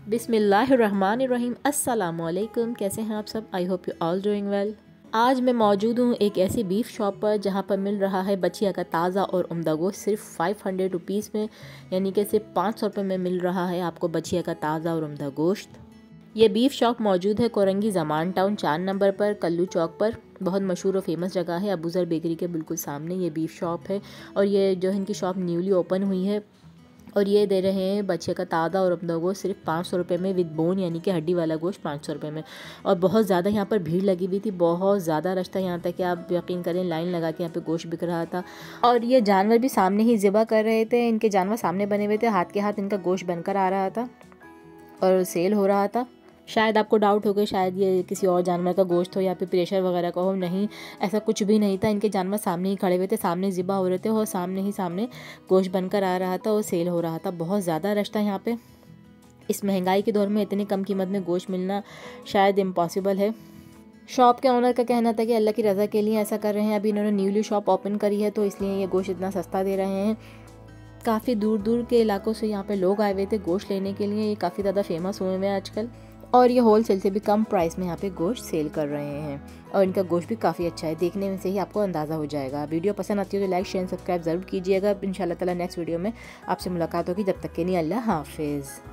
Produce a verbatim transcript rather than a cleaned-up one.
बिस्मिल्लाहिर्रहमानिर्रहीम। अस्सलामुअलैकुम। कैसे हैं आप सब? I hope you all doing well. आज मैं मौजूद हूँ एक ऐसी बीफ शॉप पर जहाँ पर मिल रहा है बछिया का ताज़ा और उम्दा गोश्त सिर्फ फाइव हंड्रेड रुपीज़ में, यानी कि सिर्फ पाँच सौ रुपये में मिल रहा है आपको बछिया का ताज़ा और उम्दा गोश्त। ये बीफ शॉप मौजूद है कोरंगी ज़मान टाउन चार नंबर पर कल्लू चौक पर। बहुत मशहूर और फेमस जगह है। अबूज़र बेकरी के बिल्कुल सामने ये बीफ शॉप है और ये जो है इनकी शॉप न्यूली ओपन हुई है और ये दे रहे हैं बच्चे का ताज़ा और उम्दा गोश्त सिर्फ पाँच सौ रुपये में विद बोन, यानी कि हड्डी वाला गोश्त पाँच सौ रुपये में। और बहुत ज़्यादा यहाँ पर भीड़ लगी हुई थी, बहुत ज़्यादा रश था। यहाँ तक कि आप यकीन करें लाइन लगा के यहाँ पे गोश्त बिक रहा था और ये जानवर भी सामने ही ज़िबा कर रहे थे। इनके जानवर सामने बने हुए थे, हाथ के हाथ इनका गोश्त बनकर आ रहा था और सेल हो रहा था। शायद आपको डाउट हो गया शायद ये किसी और जानवर का गोश्त हो या फिर प्रेशर वगैरह का हो। नहीं, ऐसा कुछ भी नहीं था। इनके जानवर सामने ही खड़े हुए थे, सामने ज़िबा हो रहे थे और सामने ही सामने गोश्त बनकर आ रहा था और सेल हो रहा था। बहुत ज़्यादा रश था यहाँ पे। इस महंगाई के दौर में इतनी कम कीमत में गोश्त मिलना शायद इम्पॉसिबल है। शॉप के ओनर का कहना था कि अल्लाह की रज़ा के लिए ऐसा कर रहे हैं। अभी इन्होंने न्यूली शॉप ओपन करी है तो इसलिए ये गोश्त इतना सस्ता दे रहे हैं। काफ़ी दूर दूर के इलाकों से यहाँ पे लोग आए हुए थे गोश्त लेने के लिए। ये काफ़ी ज़्यादा फेमस हुए हुए हैं आजकल और ये होल सेल से भी कम प्राइस में यहाँ पे गोश्त सेल कर रहे हैं और इनका गोश्त भी काफ़ी अच्छा है। देखने में से ही आपको अंदाज़ा हो जाएगा। वीडियो पसंद आती है तो लाइक शेयर सब्सक्राइब ज़रूर कीजिएगा। इंशाल्लाह ताला नेक्स्ट वीडियो में आपसे मुलाकात होगी। जब तक के लिए अल्लाह हाफिज़।